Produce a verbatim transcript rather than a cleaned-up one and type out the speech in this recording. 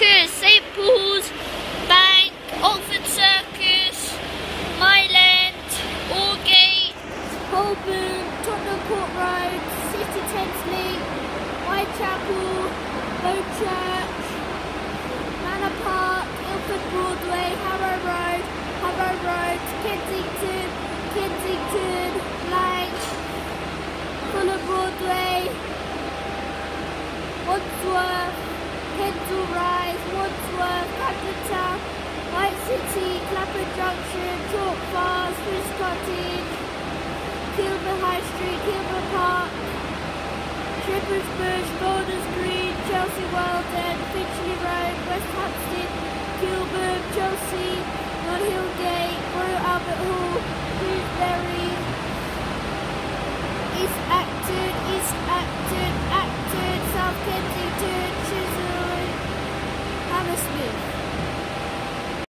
Circus, Saint Paul's, Bank, Oxford Circus, Myland, Aldgate, Holborn, Tottenham Court Road, City Tensley, Whitechapel, Bow Church, Manor Park, Ilford Broadway, Harrow Road, Harrow Road, Kensington, Kensington, Blank, Fulham Broadway, Wandsworth, Kensal Rise, Wandsworth, Camden Town, White City, Clapham Junction, Chalk Farms, Swiss Cottage, Kilburn High Street, Kilburn Park, Shepherd's Bush, Boulders Green, Chelsea Weldon, Finchley Road, West Hampstead, Kilburn, Chelsea, Nothill Gate, Royal Albert Hall, Dewsbury, East Acton, East Acton, Acton, South Kensington, Chiswick, Hammersmith.